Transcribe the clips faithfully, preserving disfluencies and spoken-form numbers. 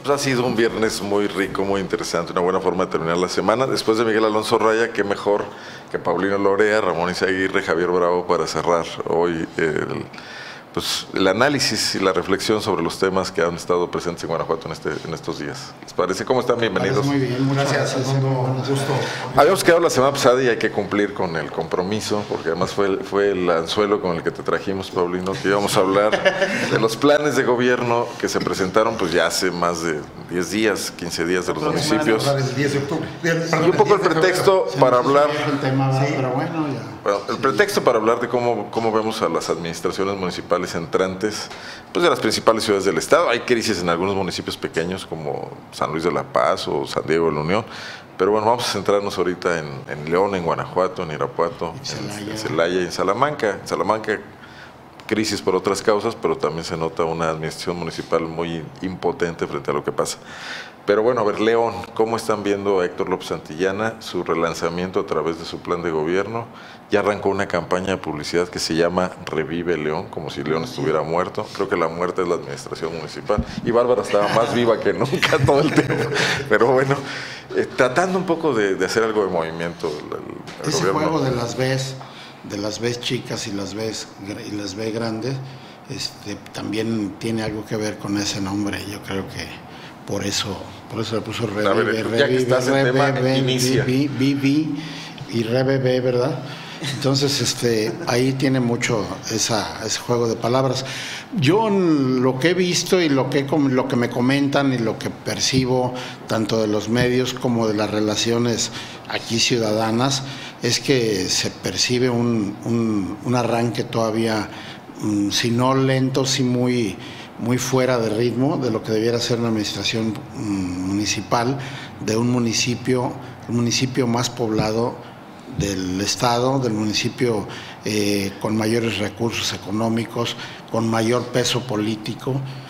pues ha sido un viernes muy rico, muy interesante, una buena forma de terminar la semana. Después de Miguel Alonso Raya, qué mejor que Paulino Lorea, Ramón Izaguirre, Javier Bravo para cerrar hoy el, pues, el análisis y la reflexión sobre los temas que han estado presentes en Guanajuato en, este, en estos días. ¿Les parece? ¿Cómo están? Bienvenidos. Muy bien, muchas gracias. gracias un gusto. Habíamos quedado la semana pasada y hay que cumplir con el compromiso, porque además fue el, fue el anzuelo con el que te trajimos, Paulino, que íbamos a hablar de los planes de gobierno que se presentaron pues ya hace más de diez días, quince días de los municipios. El diez de octubre. Y un poco el pretexto para hablar... El tema, sí. Pero bueno, ya. Bueno, el pretexto para hablar de cómo, cómo vemos a las administraciones municipales entrantes pues de las principales ciudades del estado. Hay crisis en algunos municipios pequeños como San Luis de la Paz o San Diego de la Unión, pero bueno, vamos a centrarnos ahorita en, en León, en Guanajuato, en Irapuato, en, en Celaya y en Salamanca. En Salamanca, crisis por otras causas, pero también se nota una administración municipal muy impotente frente a lo que pasa. Pero bueno, a ver, León, ¿cómo están viendo a Héctor López Santillana, su relanzamiento a través de su plan de gobierno? Ya arrancó una campaña de publicidad que se llama Revive León, como si León estuviera muerto. Creo que la muerte es la administración municipal. Y Bárbara estaba más viva que nunca todo el tiempo. Pero bueno, eh, tratando un poco de, de hacer algo de movimiento. El, el Ese gobierno. juego de las Bs, de las Bs chicas y las Bs y las B grandes, este, también tiene algo que ver con ese nombre. Yo creo que por eso, por eso le puso Revive, a ver, Revive, ya que estás en tema, Revive, inicia. Vivi y Revive, ¿verdad? Entonces, este, ahí tiene mucho esa, ese juego de palabras. Yo lo que he visto y lo que, lo que me comentan y lo que percibo, tanto de los medios como de las relaciones aquí ciudadanas, es que se percibe un, un, un arranque todavía, um, si no lento, si muy, muy fuera de ritmo de lo que debiera ser una administración um, municipal de un municipio, un municipio más poblado del estado, del municipio eh, con mayores recursos económicos, con mayor peso político,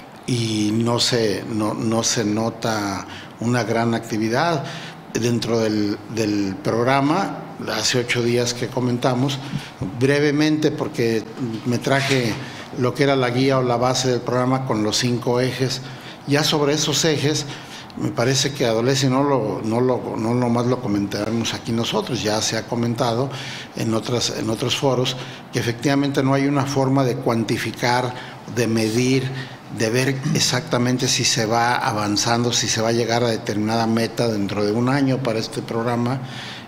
y no se, no, no se nota una gran actividad dentro del, del programa. Hace ocho días que comentamos, brevemente, porque me traje lo que era la guía o la base del programa con los cinco ejes. Ya sobre esos ejes me parece que adolece, no lo, no lo, no nomás lo comentaremos aquí nosotros, ya se ha comentado en otras, en otros foros, que efectivamente no hay una forma de cuantificar, de medir, de ver exactamente si se va avanzando, si se va a llegar a determinada meta dentro de un año para este programa,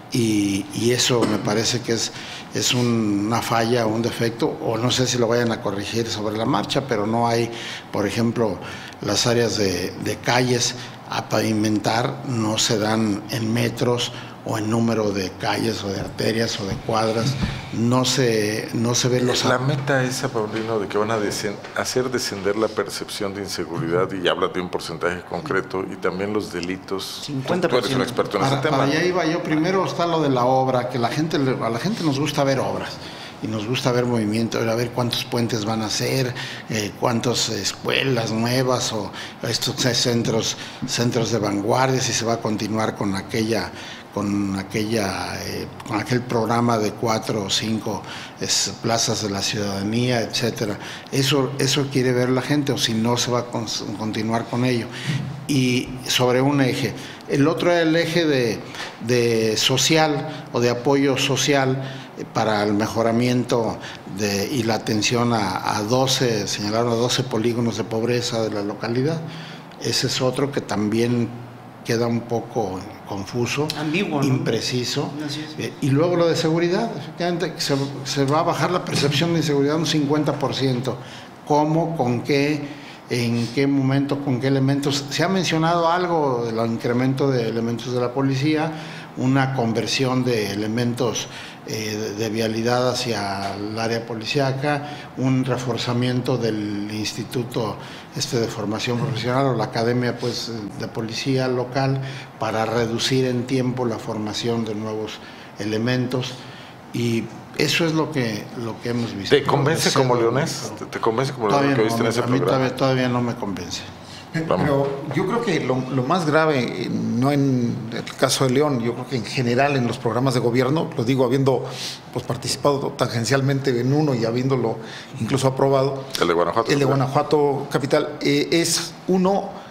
y, y eso me parece que es, es un, una falla o un defecto, o no sé si lo vayan a corregir sobre la marcha, pero no hay, por ejemplo, las áreas de, de calles a pavimentar no se dan en metros o en número de calles o de arterias o de cuadras, no se, no se ven los... La meta esa, Paulino, de que van a hacer descender la percepción de inseguridad, y habla de un porcentaje concreto, y también los delitos. cincuenta por ciento. Tú eres un experto en para, ese tema. Para allá iba yo. Primero está lo de la obra, que la gente, a la gente nos gusta ver obras. Y nos gusta ver movimiento, a ver cuántos puentes van a hacer, eh, cuántas escuelas nuevas o estos centros, centros de vanguardia, si se va a continuar con aquella, con aquella, eh, con aquel programa de cuatro o cinco es, plazas de la ciudadanía, etcétera. Eso, eso quiere ver la gente, o si no se va a con, continuar con ello. Y sobre un eje. El otro es el eje de, de social o de apoyo social para el mejoramiento de, y la atención a, a doce, señalaron a doce polígonos de pobreza de la localidad. Ese es otro que también queda un poco confuso, ambiguo, ¿no? Impreciso. Así es. Eh, y luego lo de seguridad, efectivamente se, se va a bajar la percepción de inseguridad un cincuenta por ciento. ¿Cómo? ¿Con qué? ¿En qué momento? ¿Con qué elementos? Se ha mencionado algo del incremento de elementos de la policía, una conversión de elementos eh, de, de vialidad hacia el área policíaca, un reforzamiento del instituto este de formación profesional o la academia pues de policía local para reducir en tiempo la formación de nuevos elementos, y eso es lo que lo que hemos visto. ¿Te convence como leonés? ¿Te, te convence como lo que no, viste en ese a mí programa? todavía, todavía no me convence. Pero yo creo que lo, lo más grave, no en el caso de León, yo creo que en general en los programas de gobierno, lo digo habiendo pues, participado tangencialmente en uno y habiéndolo incluso aprobado. El de Guanajuato. El de Guanajuato Capital, eh, es uno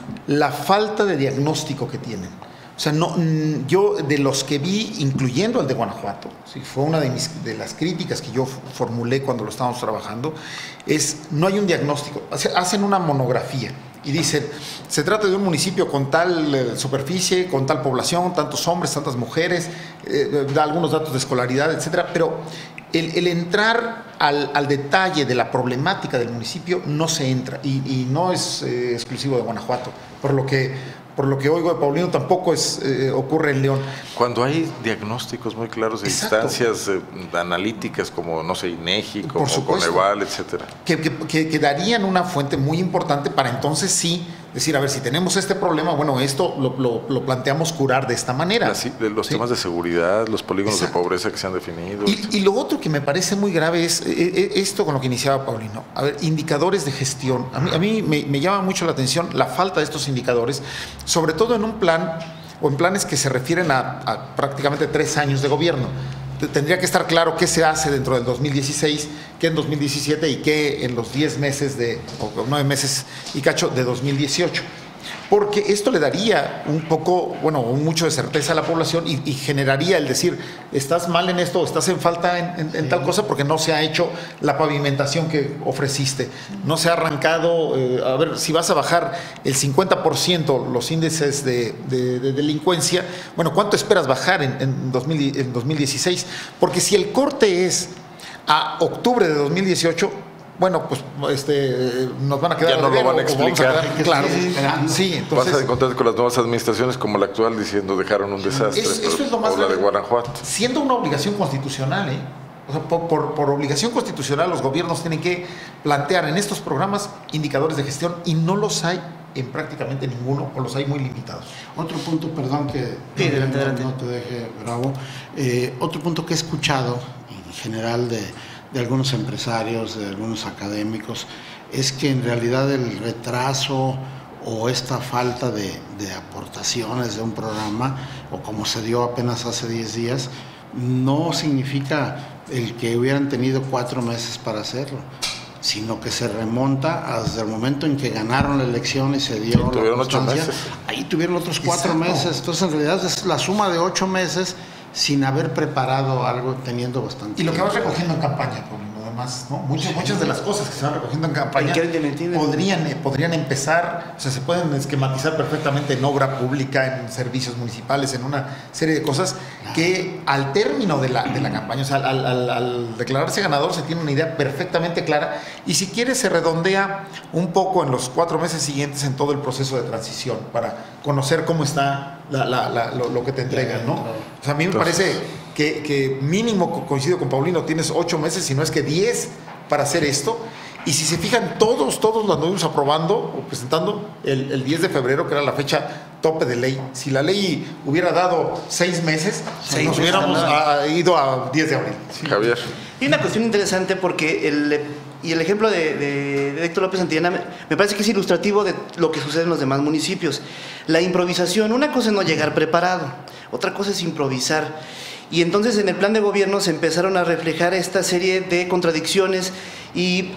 la falta de diagnóstico que tienen. O sea, no, yo de los que vi, incluyendo el de Guanajuato, ¿sí? Fue una de, mis, de las críticas que yo formulé cuando lo estábamos trabajando, es no hay un diagnóstico. Hacen una monografía y dicen, se trata de un municipio con tal eh, superficie, con tal población, tantos hombres, tantas mujeres, eh, da algunos datos de escolaridad, etcétera, pero el, el entrar al, al detalle de la problemática del municipio no se entra, y, y no es eh, exclusivo de Guanajuato, por lo que... Por lo que oigo de Paulino, tampoco es, eh, ocurre en León. Cuando hay diagnósticos muy claros de Exacto. instancias eh, analíticas como, no sé, INEGI, como Por supuesto. Coneval, etcétera. Que, que, que, que darían una fuente muy importante para entonces sí decir, a ver, si tenemos este problema, bueno, esto lo, lo, lo planteamos curar de esta manera. Así, de los ¿sí? temas de seguridad, los polígonos Exacto. de pobreza que se han definido. Y, y lo otro que me parece muy grave es eh, esto con lo que iniciaba Paulino. A ver, indicadores de gestión. A mí, a mí me, me llama mucho la atención la falta de estos indicadores, sobre todo en un plan o en planes que se refieren a, a prácticamente tres años de gobierno. Tendría que estar claro qué se hace dentro del dos mil dieciséis, qué en dos mil diecisiete y qué en los diez meses de, o nueve meses y cacho de dos mil dieciocho. Porque esto le daría un poco, bueno, mucho de certeza a la población y, y generaría el decir, estás mal en esto, estás en falta en, en, en sí. tal cosa porque no se ha hecho la pavimentación que ofreciste, no se ha arrancado, eh, a ver, si vas a bajar el cincuenta por ciento los índices de, de, de delincuencia, bueno, ¿cuánto esperas bajar en, en, dos mil, en dos mil dieciséis? Porque si el corte es a octubre de dos mil dieciocho, bueno, pues este, nos van a quedar... Ya no lo van a explicar. A quedar, claro, sí, entonces... Vas a encontrar con las nuevas administraciones como la actual diciendo dejaron un desastre, es, pero, eso es lo más o la de Guanajuato. Siendo una obligación constitucional, ¿eh? O sea, por, por, por obligación constitucional los gobiernos tienen que plantear en estos programas indicadores de gestión y no los hay en prácticamente ninguno o los hay muy limitados. Otro punto, perdón que sí, adelante, no, adelante. no te deje bravo, eh, otro punto que he escuchado en general de... de algunos empresarios, de algunos académicos, es que en realidad el retraso o esta falta de, de aportaciones de un programa, o como se dio apenas hace diez días, no significa el que hubieran tenido cuatro meses para hacerlo, sino que se remonta desde el momento en que ganaron la elección y se dio sí, la tuvieron ocho meses. Ahí tuvieron otros cuatro Exacto. meses, entonces en realidad es la suma de ocho meses sin haber preparado algo, teniendo bastante Y lo que tiempo. vas recogiendo en campaña, Paulino, además, ¿no? Muchas, muchas de las cosas que se van recogiendo en campaña podrían, eh, podrían empezar, o sea, se pueden esquematizar perfectamente en obra pública, en servicios municipales, en una serie de cosas que al término de la, de la campaña, o sea, al, al, al declararse ganador se tiene una idea perfectamente clara y si quiere se redondea un poco en los cuatro meses siguientes en todo el proceso de transición para conocer cómo está la, la, la, lo, lo que te entregan, ¿no? O sea, a mí me parece que, que mínimo, coincido con Paulino, tienes ocho meses, si no es que diez para hacer esto. Y si se fijan, todos, todos lo anduvimos aprobando o presentando el, el diez de febrero, que era la fecha tope de ley. Si la ley hubiera dado seis meses, seis nos meses hubiéramos a, ido a diez de abril. Sí. Javier. Y una cuestión interesante porque el, y el ejemplo de, de, de Héctor López Santillana me, me parece que es ilustrativo de lo que sucede en los demás municipios. La improvisación, una cosa es no llegar preparado, otra cosa es improvisar. Y entonces en el plan de gobierno se empezaron a reflejar esta serie de contradicciones y,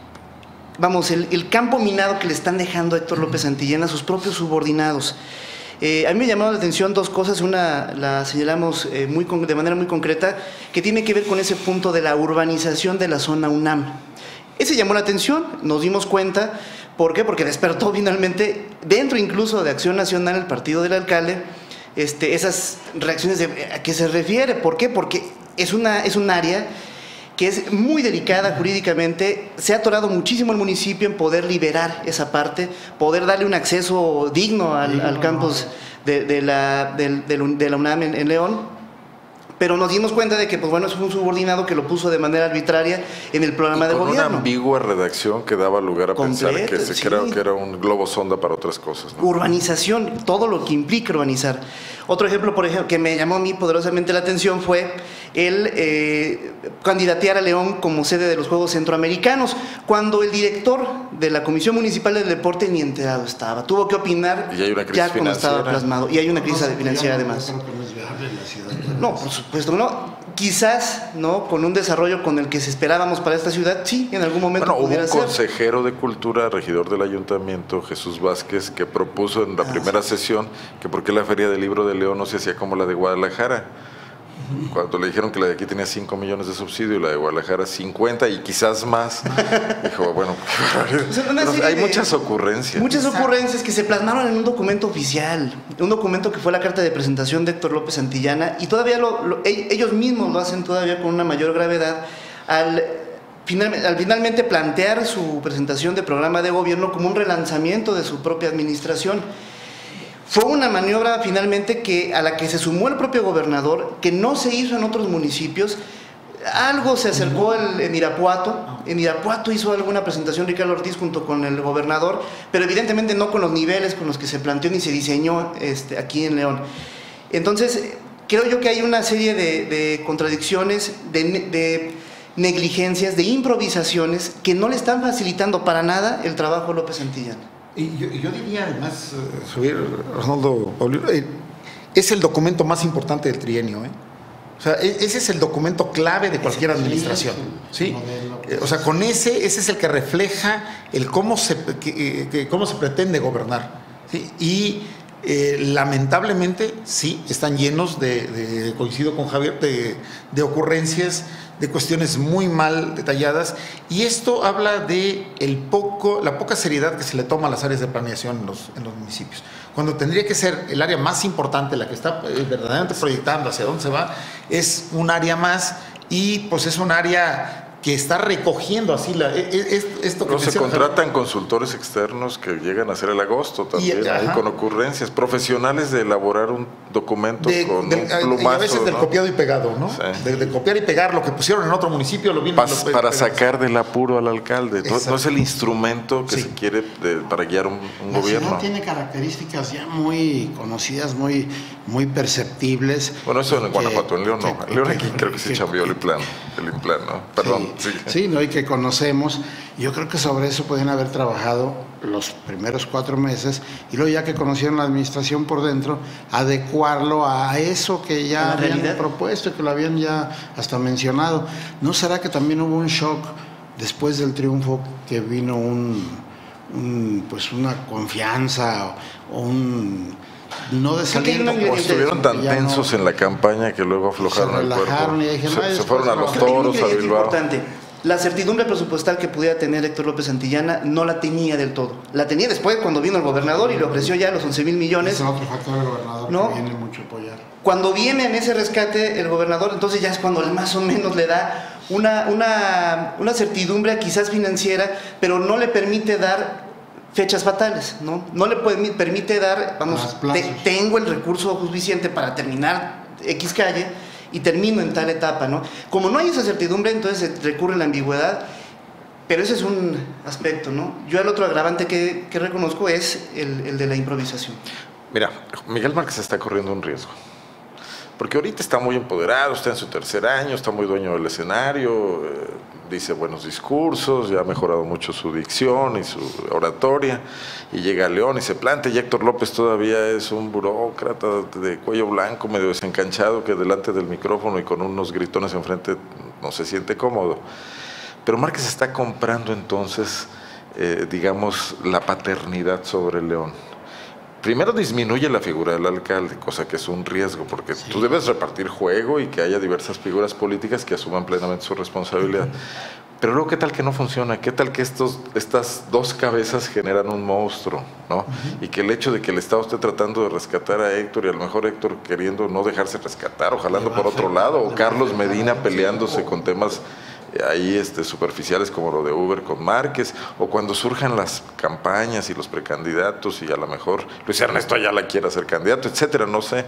vamos, el, el campo minado que le están dejando a Héctor López Santillana a sus propios subordinados. Eh, a mí me llamaron la atención dos cosas, una la señalamos eh, muy con, de manera muy concreta, que tiene que ver con ese punto de la urbanización de la zona UNAM. Ese llamó la atención, nos dimos cuenta, ¿por qué? Porque despertó finalmente, dentro incluso de Acción Nacional, el partido del alcalde, este, esas reacciones de, ¿a qué se refiere? ¿Por qué? Porque es, una, es un área que es muy delicada jurídicamente, se ha atorado muchísimo el municipio en poder liberar esa parte, poder darle un acceso digno al, al campus de, de, la, de, de la UNAM en, en León, pero nos dimos cuenta de que, pues bueno, es un subordinado que lo puso de manera arbitraria en el programa y de con gobierno. Una ambigua redacción que daba lugar a Completo, pensar que, se, sí. que, era, que era un globo sonda para otras cosas, ¿no? Urbanización, todo lo que implica urbanizar. Otro ejemplo, por ejemplo, que me llamó a mí poderosamente la atención fue el eh, candidatear a León como sede de los Juegos Centroamericanos, cuando el director de la Comisión Municipal del Deporte ni enterado estaba. Tuvo que opinar y hay una crisis ya como financiera. estaba plasmado. Y hay una crisis No, financiera no, además. No, creo que no es viable en la ciudad. No, por supuesto no. quizás, ¿no? Con un desarrollo con el que se esperábamos para esta ciudad, sí, en algún momento bueno, hubo pudiera un ser. consejero de Cultura, regidor del Ayuntamiento, Jesús Vázquez, que propuso en la Ah, primera sí. sesión que por qué la Feria del Libro de León no se hacía como la de Guadalajara. Cuando le dijeron que la de aquí tenía cinco millones de subsidio y la de Guadalajara cincuenta y quizás más, dijo, bueno, O sea, una pero serie hay de- muchas ocurrencias. Muchas ocurrencias que se plasmaron en un documento oficial, un documento que fue la carta de presentación de Héctor López Santillana, y todavía lo, lo- e- ellos mismos lo hacen todavía con una mayor gravedad al, final, al finalmente plantear su presentación de programa de gobierno como un relanzamiento de su propia administración. Fue una maniobra finalmente que, a la que se sumó el propio gobernador, que no se hizo en otros municipios. Algo se acercó el- en Irapuato. En Irapuato hizo alguna presentación Ricardo Ortiz junto con el gobernador, pero evidentemente no con los niveles con los que se planteó ni se diseñó este, aquí en León. Entonces, creo yo que hay una serie de, de contradicciones, de, ne- de negligencias, de improvisaciones que no le están facilitando para nada el trabajo a López Santillana. Y yo, yo diría además, eh, Javier, Arnoldo, Paulino, eh, es el documento más importante del trienio, ¿eh? O sea, e- ese es el documento clave de cualquier administración, ¿sí? Eh, O sea, con ese, ese es el que refleja el cómo se, que- eh, que- cómo se pretende gobernar, ¿sí? Y eh, lamentablemente, sí, están llenos de, de- coincido con Javier, de, de ocurrencias, de cuestiones muy mal detalladas, y esto habla de el poco, la poca seriedad que se le toma a las áreas de planeación en los, en los municipios. Cuando tendría que ser el área más importante, la que está eh, verdaderamente proyectando hacia dónde se va, es un área más, y pues es un área que está recogiendo así la, e- e- es- esto que No, se menciona Javier. contratan consultores externos que llegan a hacer el agosto también, Y, ahí ajá. con ocurrencias, profesionales de elaborar un documento De- con del- un y plumazo, a veces del ¿no? copiado y pegado, ¿no? Sí. De, de copiar y pegar lo que pusieron en otro municipio, lo vienen Pa- lo- para pegan. sacar del apuro al alcalde. No, Exacto. no es el instrumento que Sí. se quiere de- para guiar un, un La gobierno. ciudad tiene características ya muy conocidas, muy, muy perceptibles. Bueno, eso en Que- Guanajuato, en León no. que- En León que- aquí creo que se que- chambeó el Implan, el Implan, ¿no? Perdón. Sí, Sí. sí, ¿no? Y que conocemos. Yo creo que sobre eso pueden haber trabajado los primeros cuatro meses y luego ya que conocieron la administración por dentro, adecuarlo a eso que ¿A ya la habían realidad? propuesto y que lo habían ya hasta mencionado. ¿No será que también hubo un shock después del triunfo, que vino un, un, pues una confianza o un no Creo que hay desaliento? una pues, ingrediente- Estuvieron tan ya no- tensos en la campaña que luego aflojaron Se el relajaron cuerpo. y dijeron, se, "Ay, se después fueron a los trabajar". Hay un toros, a ingrediente Bilbao. importante. La certidumbre presupuestal que pudiera tener Héctor López Santillana no la tenía del todo. La tenía después cuando vino el gobernador y le ofreció ya los once mil millones. Es otro factor del gobernador ¿No? que viene mucho a apoyar. Cuando viene en ese rescate el gobernador, entonces ya es cuando él más o menos le da una, una, una certidumbre quizás financiera, pero no le permite dar fechas fatales, ¿no? No le puede- permite dar, vamos, Más plazos. te- tengo el recurso suficiente para terminar X calle y termino en tal etapa, ¿no? Como no hay esa certidumbre, entonces se recurre a la ambigüedad, pero ese es un aspecto, ¿no? Yo el otro agravante que, que reconozco es el, el de la improvisación. Mira, Miguel Márquez está corriendo un riesgo. Porque ahorita está muy empoderado, está en su tercer año, está muy dueño del escenario, eh, dice buenos discursos, ya ha mejorado mucho su dicción y su oratoria, y llega a León y se planta, y Héctor López todavía es un burócrata de cuello blanco, medio desencanchado, que delante del micrófono y con unos gritones enfrente no se siente cómodo. Pero Márquez está comprando entonces, eh, digamos, la paternidad sobre León. Primero disminuye la figura del alcalde, cosa que es un riesgo, porque tú debes repartir juego y que haya diversas figuras políticas que asuman plenamente su responsabilidad. Pero luego, ¿qué tal que no funciona? ¿Qué tal que estos, estas dos cabezas generan un monstruo? ¿No? Y que el hecho de que el Estado esté tratando de rescatar a Héctor, y a lo mejor Héctor queriendo no dejarse rescatar o jalando por otro lado, o Carlos Medina peleándose con temas ahí este, superficiales como lo de Uber con Márquez, o cuando surjan las campañas y los precandidatos y a lo mejor Luis Ernesto Ayala quiera ser candidato, etcétera, no sé.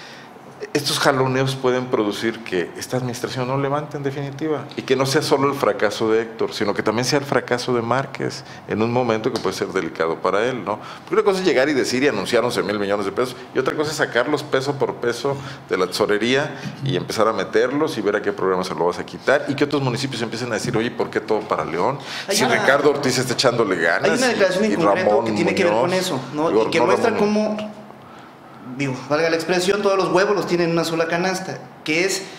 Estos jaloneos pueden producir que esta administración no levante en definitiva y que no sea solo el fracaso de Héctor, sino que también sea el fracaso de Márquez en un momento que puede ser delicado para él, ¿no? Porque una cosa es llegar y decir y anunciar once mil millones de pesos y otra cosa es sacarlos peso por peso de la tesorería y empezar a meterlos y ver a qué programa se lo vas a quitar y que otros municipios empiecen a decir, oye, ¿por qué todo para León? Hay Si una- Ricardo Ortiz está echándole ganas Hay una declaración y, en y concreto Ramón que tiene que ver Muñoz, con eso, ¿no? digo, Y que no muestra Ramón, cómo, digo, valga la expresión, todos los huevos los tienen en una sola canasta, que es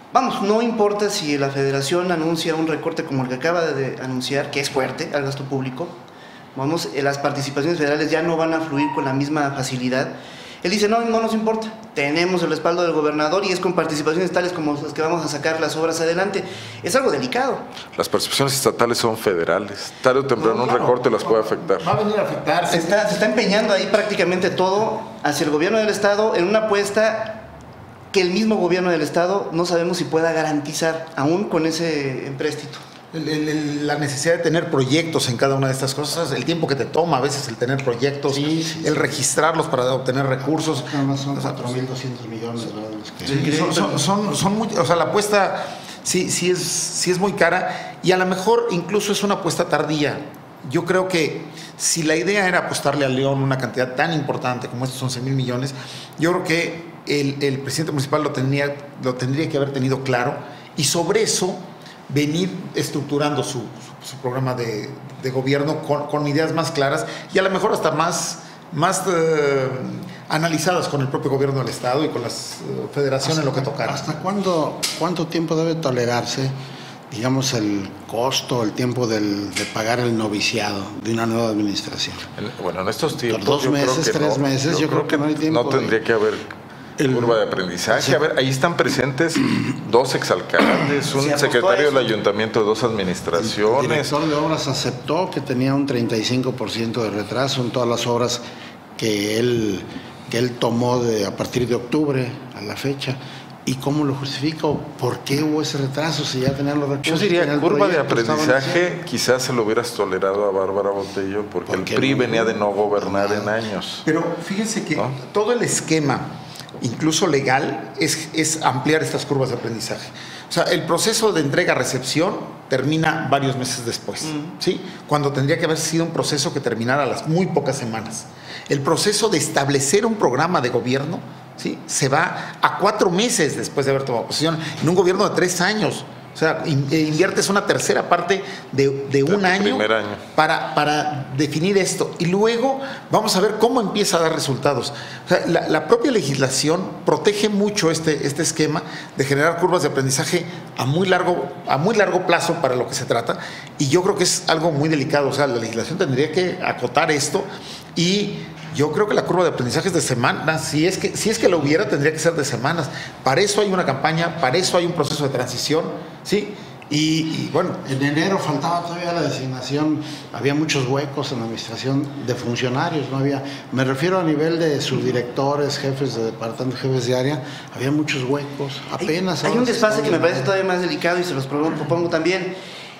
vamos, no importa si la federación anuncia un recorte como el que acaba de anunciar, que es fuerte al gasto público, vamos, las participaciones federales ya no van a fluir con la misma facilidad. Él dice, no, no nos importa, tenemos el respaldo del gobernador y es con participaciones tales como las que vamos a sacar las obras adelante. Es algo delicado. Las participaciones estatales son federales. Tarde o temprano no, claro, un recorte las puede afectar. Va a venir a afectar. Se está, se está empeñando ahí prácticamente todo hacia el gobierno del Estado en una apuesta que el mismo gobierno del Estado no sabemos si pueda garantizar, aún con ese empréstito. El, el, el, la necesidad de tener proyectos en cada una de estas cosas, el tiempo que te toma a veces el tener proyectos, sí, sí, el registrarlos para obtener recursos. Nada más son cuatro mil doscientos millones, ¿verdad? Que... Sí, son, son, son, son muy, o sea, la apuesta sí, sí, es, sí es muy cara y a lo mejor incluso es una apuesta tardía. Yo creo que si la idea era apostarle a León una cantidad tan importante como estos once mil millones, yo creo que el, el presidente municipal lo, tenía, lo tendría que haber tenido claro y sobre eso venir estructurando su, su, su programa de, de gobierno con, con ideas más claras y a lo mejor hasta más, más eh, analizadas con el propio gobierno del Estado y con las eh, federaciones, lo que tocara. ¿Hasta cuándo, cuánto tiempo debe tolerarse, digamos, el costo, el tiempo del, de pagar el noviciado de una nueva administración? Bueno, en estos tiempos... Dos yo meses, creo que tres no, meses, yo, yo creo, creo que no hay tiempo. No tendría de... que haber... El, curva de aprendizaje. Sí. A ver, ahí están presentes dos exalcaldes, un secretario del ayuntamiento de dos administraciones. El director de obras aceptó que tenía un treinta y cinco por ciento de retraso en todas las obras que él, que él tomó de, a partir de octubre a la fecha. ¿Y cómo lo justifica? ¿Por qué hubo ese retraso si ya tenían los recursos? Yo diría, curva de aprendizaje, quizás se lo hubieras tolerado a Bárbara Botello, porque el P R I no? venía de no gobernar en años. Pero fíjense que ¿no? todo el esquema incluso legal, es, es ampliar estas curvas de aprendizaje. O sea, el proceso de entrega-recepción termina varios meses después, mm. ¿sí? Cuando tendría que haber sido un proceso que terminara a las muy pocas semanas. El proceso de establecer un programa de gobierno, ¿sí? Se va a cuatro meses después de haber tomado posesión, en un gobierno de tres años. O sea, inviertes una tercera parte de, de un año, año. Para, para definir esto. Y luego vamos a ver cómo empieza a dar resultados. O sea, la, la propia legislación protege mucho este, este esquema de generar curvas de aprendizaje a muy, largo, a muy largo plazo para lo que se trata. Y yo creo que es algo muy delicado. O sea, la legislación tendría que acotar esto y... Yo creo que la curva de aprendizaje es de semanas. Si es que, si es que lo hubiera, tendría que ser de semanas. Para eso hay una campaña, para eso hay un proceso de transición, ¿sí? Y, y bueno. En enero faltaba todavía la designación, había muchos huecos en la administración de funcionarios, no había, me refiero a nivel de subdirectores, jefes de departamento, jefes de área, había muchos huecos, apenas. Hay, hay un desfase que me parece todavía más delicado y se los propongo también,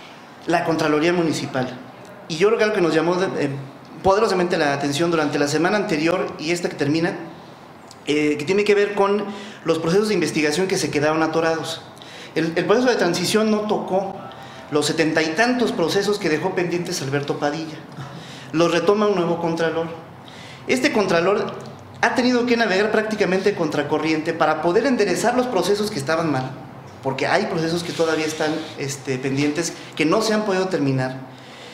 la Contraloría Municipal. Y yo creo que algo que nos llamó de, eh, poderosamente la atención durante la semana anterior y esta que termina, eh, que tiene que ver con los procesos de investigación que se quedaron atorados. El, el proceso de transición no tocó los setenta y tantos procesos que dejó pendientes Alberto Padilla. Los retoma un nuevo contralor. Este contralor ha tenido que navegar prácticamente contracorriente para poder enderezar los procesos que estaban mal, porque hay procesos que todavía están este, pendientes, que no se han podido terminar.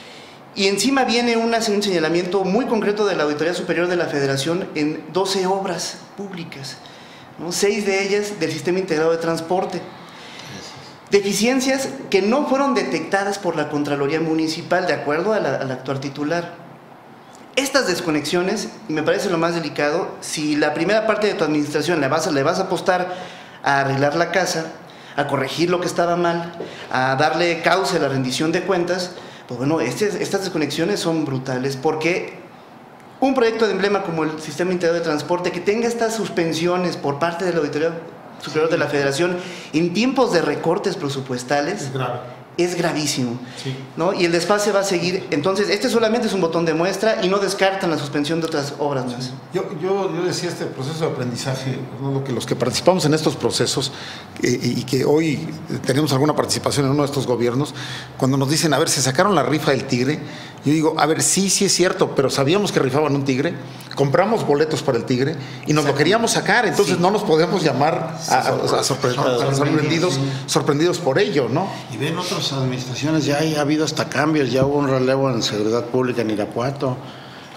Y encima viene una, un señalamiento muy concreto de la Auditoría Superior de la Federación en doce obras públicas, ¿no? seis de ellas del Sistema Integrado de Transporte. Deficiencias que no fueron detectadas por la Contraloría Municipal, de acuerdo a la, al actual titular. Estas desconexiones, y me parece lo más delicado, si la primera parte de tu administración le vas a, le vas a apostar a arreglar la casa, a corregir lo que estaba mal, a darle cauce a la rendición de cuentas, pues bueno, este, estas desconexiones son brutales, porque un proyecto de emblema como el Sistema Integrado de Transporte que tenga estas suspensiones por parte de la Auditoría Superior de la Federación en tiempos de recortes presupuestales es, grave. es gravísimo, sí. ¿no? Y el desfase va a seguir. Entonces, este solamente es un botón de muestra y no descartan la suspensión de otras obras más. Sí. Yo, yo, yo decía este proceso de aprendizaje, ¿no? que los que participamos en estos procesos eh, y que hoy tenemos alguna participación en uno de estos gobiernos, cuando nos dicen, a ver, se sacaron la rifa del tigre, yo digo, a ver, sí, sí es cierto, pero sabíamos que rifaban un tigre, compramos boletos para el tigre y nos lo queríamos sacar, entonces sí. no nos podemos llamar a, a, a, sorpre a sorprendidos, sorprendidos por ello, ¿no? Y ven otras administraciones, ya ha habido hasta cambios, ya hubo un relevo en seguridad pública en Irapuato,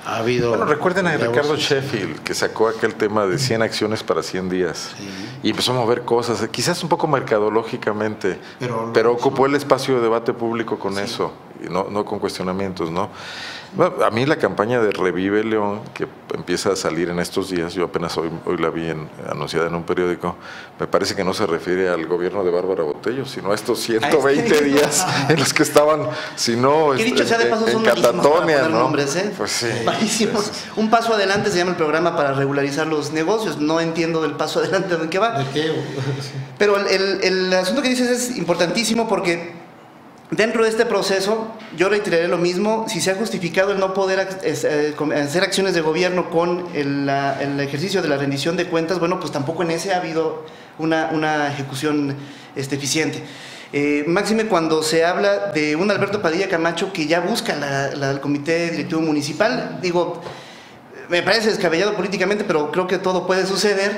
ha habido... Bueno, recuerden a relevos, Ricardo sí. Sheffield, que sacó aquel tema de cien acciones para cien días. Sí. Y empezó a mover cosas, quizás un poco mercadológicamente, pero, pero ocupó el espacio de debate público con sí. eso, y no, no con cuestionamientos, ¿no? Bueno, a mí la campaña de Revive León, que empieza a salir en estos días, yo apenas hoy, hoy la vi en, anunciada en un periódico, me parece que no se refiere al gobierno de Bárbara Botello, sino a estos ciento veinte días en los que estaban, si no, que dicho sea de paso, en, son en catatonia, ¿no? Nombres, ¿eh? Pues sí. Malísimos. Un paso adelante se llama el programa para regularizar los negocios. No entiendo del paso adelante de qué va. ¿De qué? Pero el, el, el asunto que dices es importantísimo porque dentro de este proceso, yo reiteraré lo mismo, si se ha justificado el no poder hacer acciones de gobierno con el, la, el ejercicio de la rendición de cuentas, bueno, pues tampoco en ese ha habido una, una ejecución este, eficiente. Eh, máxime cuando se habla de un Alberto Padilla Camacho que ya busca la, la, el comité directivo municipal, digo, me parece descabellado políticamente, pero creo que todo puede suceder.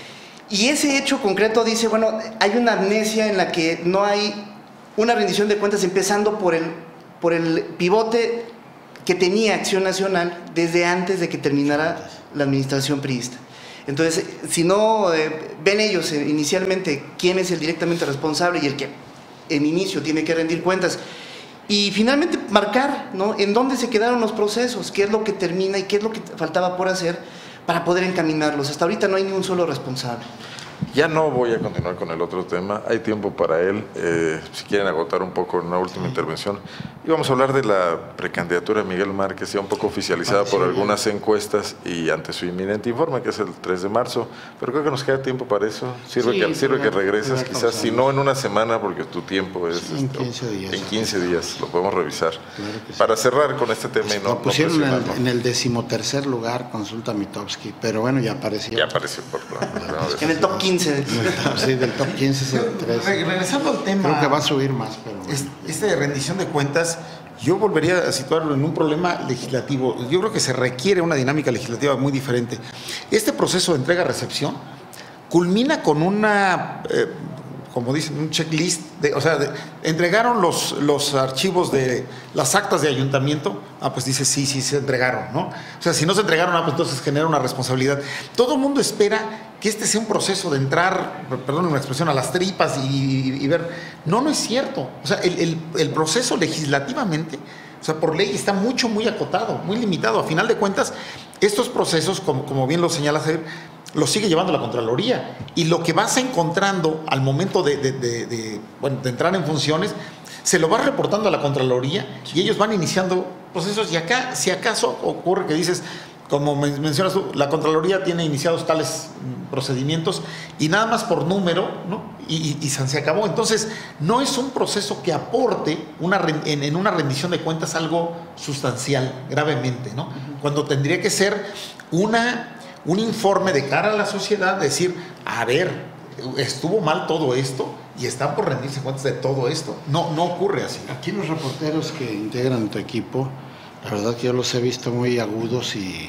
Y ese hecho concreto dice, bueno, hay una amnesia en la que no hay una rendición de cuentas empezando por el, por el pivote que tenía Acción Nacional desde antes de que terminara la administración priista. Entonces, si no eh, ven ellos eh, inicialmente quién es el directamente responsable y el que en inicio tiene que rendir cuentas, y finalmente marcar, ¿no?, en dónde se quedaron los procesos, qué es lo que termina y qué es lo que faltaba por hacer para poder encaminarlos. Hasta ahorita no hay ni un solo responsable. Ya no voy a continuar con el otro tema, hay tiempo para él, eh, si quieren agotar un poco en una última sí. intervención. Y vamos a hablar de la precandidatura de Miguel Márquez, ya un poco oficializada ah, sí, por algunas bien. encuestas y ante su inminente informe, que es el tres de marzo, pero creo que nos queda tiempo para eso, sirve sí, que, sirve que regreses, quizás, si no en una semana, porque tu tiempo es... Sí, en quince días. En quince días, lo podemos revisar. Claro que sí. Para cerrar con este tema y no... Lo pusieron no en, el, en el decimotercer lugar, consulta Mitofsky, pero bueno, ya apareció. Ya apareció por la... En el top quince. Sí, del top quince es el tres. Regresando al tema, creo que va a subir más. Pero bueno. Esta de rendición de cuentas, yo volvería a situarlo en un problema legislativo. Yo creo que se requiere una dinámica legislativa muy diferente. Este proceso de entrega-recepción culmina con una, eh, como dicen, un checklist. De, o sea, de, entregaron los, los archivos de las actas de ayuntamiento. Ah, pues dice sí, sí, se entregaron, ¿no? O sea, si no se entregaron, ah, pues entonces genera una responsabilidad. Todo el mundo espera que este sea un proceso de entrar, perdón una expresión, a las tripas y, y, y ver. No, no es cierto. O sea, el, el, el proceso legislativamente, o sea, por ley está mucho, muy acotado, muy limitado. A final de cuentas, estos procesos, como, como bien lo señala Javier, los sigue llevando la Contraloría. Y lo que vas encontrando al momento de, de, de, de, bueno, de entrar en funciones, se lo vas reportando a la Contraloría y ellos van iniciando procesos. Y acá, si acaso ocurre que dices, como mencionas tú, la Contraloría tiene iniciados tales procedimientos y nada más por número, ¿no? Y, y, y se acabó. Entonces, no es un proceso que aporte una, en, en una rendición de cuentas algo sustancial, gravemente, ¿no? Uh-huh. Cuando tendría que ser una, un informe de cara a la sociedad, decir, a ver, estuvo mal todo esto y están por rendirse cuentas de todo esto. No, no ocurre así. Aquí los reporteros que integran tu equipo, la verdad que yo los he visto muy agudos y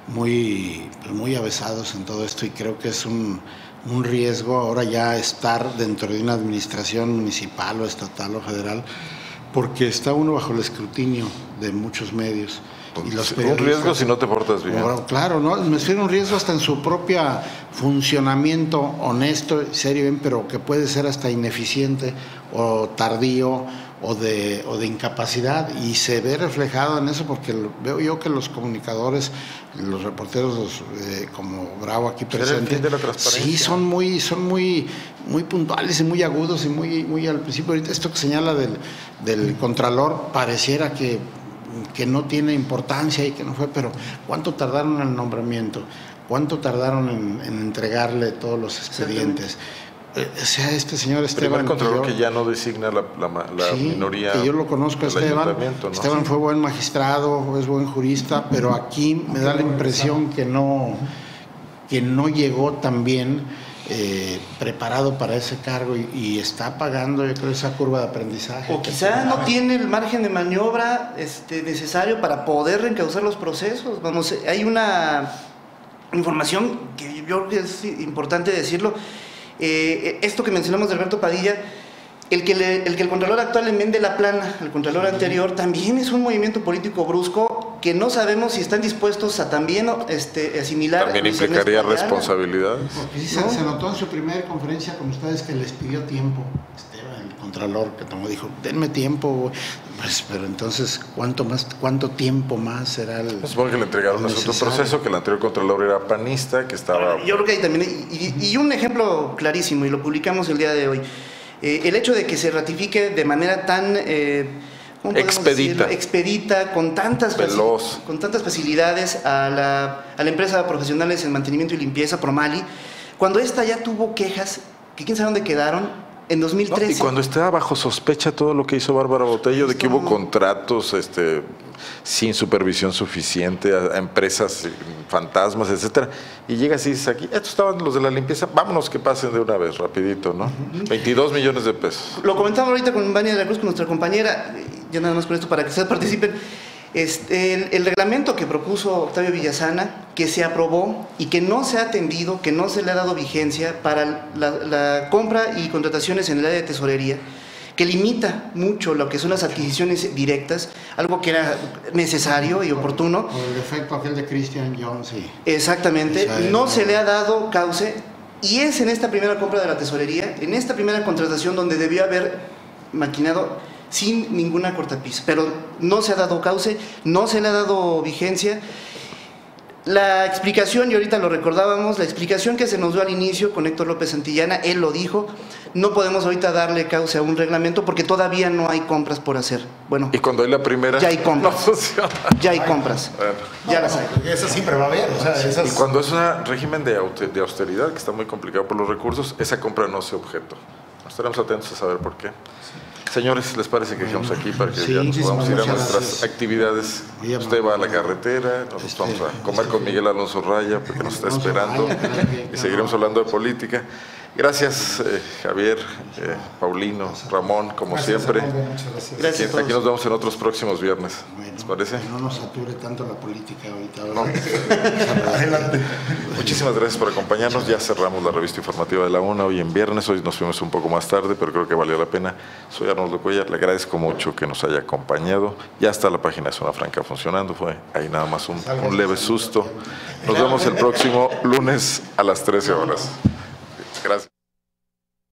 muy, pues muy avesados en todo esto, y creo que es un, un riesgo ahora ya estar dentro de una administración municipal o estatal o federal, porque está uno bajo el escrutinio de muchos medios. Y los un riesgo si no te portas bien. Claro, ¿no? Me refiero a un riesgo hasta en su propio funcionamiento honesto, serio, bien, pero que puede ser hasta ineficiente o tardío o de, o de incapacidad, y se ve reflejado en eso porque lo, veo yo que los comunicadores, los reporteros los, eh, como Bravo aquí presente, sí son muy son muy muy puntuales y muy agudos y muy muy al principio. Ahorita esto que señala del, del Contralor pareciera que que no tiene importancia y que no fue, pero ¿cuánto tardaron en el nombramiento? ¿Cuánto tardaron en, en entregarle todos los expedientes? Eh, o sea, este señor Esteban... El Contralor que, yo, que ya no designa la, la, la sí, minoría. Que yo lo conozco a Esteban. ¿no? Esteban sí. fue buen magistrado, es buen jurista, pero aquí me da la impresión que no, que no llegó tan bien Eh, preparado para ese cargo y, y está pagando, yo creo, esa curva de aprendizaje. O quizá no tiene el margen de maniobra este, necesario para poder reencauzar los procesos. Vamos, hay una información que yo creo que es importante decirlo. Eh, esto que mencionamos de Alberto Padilla, el que, le, el que el Contralor actual le enmiende la plana al Contralor anterior, también es un movimiento político brusco que no sabemos si están dispuestos a también este, asimilar. También implicaría responsabilidades. Porque sí, ¿no? se, se notó en su primera conferencia con ustedes que les pidió tiempo. Esteban, el contralor, que tomó, dijo, denme tiempo. Pues, pero entonces, ¿cuánto más, cuánto tiempo más será el pues supongo que le entregaron un asunto proceso, que el anterior contralor era panista, que estaba... Yo creo que hay también, y, y un ejemplo clarísimo, y lo publicamos el día de hoy, eh, el hecho de que se ratifique de manera tan... Eh, expedita. Decirlo? expedita, con tantas, Veloz. con tantas facilidades a la, a la empresa Profesionales en Mantenimiento y Limpieza, Promali, cuando esta ya tuvo quejas, que quién sabe dónde quedaron, en dos mil trece. No, y cuando estaba bajo sospecha todo lo que hizo Bárbara Botello, de que hubo contratos este, sin supervisión suficiente a, a empresas fantasmas, etcétera, y llegas y dices aquí, estos estaban los de la limpieza, vámonos que pasen de una vez, rapidito, ¿no? Uh-huh. veintidós millones de pesos. Lo comentaba ahorita con Vania de la Cruz, con nuestra compañera, ya nada más con esto para que ustedes participen. Este, el, el reglamento que propuso Octavio Villasana, que se aprobó y que no se ha atendido, que no se le ha dado vigencia para la, la compra y contrataciones en el área de tesorería, que limita mucho lo que son las adquisiciones directas, algo que era necesario y oportuno. Por el efecto aquel de Christian Jones. Sí. Exactamente, no se le ha dado cauce, y es en esta primera compra de la tesorería, en esta primera contratación donde debió haber maquinado sin ninguna cortapisa, pero no se ha dado cauce, no se le ha dado vigencia. La explicación, y ahorita lo recordábamos, la explicación que se nos dio al inicio con Héctor López Santillana, él lo dijo, no podemos ahorita darle cauce a un reglamento porque todavía no hay compras por hacer. Bueno, y cuando hay la primera, ya hay compras, no funciona. Ya hay compras, bueno. ya las hay. Eso siempre va a haber. O sea, esas... Y cuando es un régimen de austeridad que está muy complicado por los recursos, esa compra no se objetó. Estaremos atentos a saber por qué. Señores, ¿les parece que dejamos aquí para que sí, ya nos podamos ir a nuestras gracias. actividades? Bien, Usted va a la carretera, nosotros este, vamos a comer con Miguel Alonso Raya, porque nos está esperando, Raya, y seguiremos hablando de política. Gracias, eh, Javier, eh, Paulino, Ramón, como gracias, siempre. Ramón, muchas gracias. Gracias aquí, aquí nos vemos en otros próximos viernes. Bueno, ¿Les parece? No nos sature tanto la política ahorita. No. Adelante. Muchísimas gracias por acompañarnos. Ya cerramos la revista informativa de la UNA hoy en viernes. Hoy nos fuimos un poco más tarde, pero creo que valió la pena. Soy Arnoldo Cuellar. Le agradezco mucho que nos haya acompañado. Ya está la página de Zona Franca funcionando. Fue ahí nada más un, un leve susto. Nos vemos el próximo lunes a las trece horas. Gracias.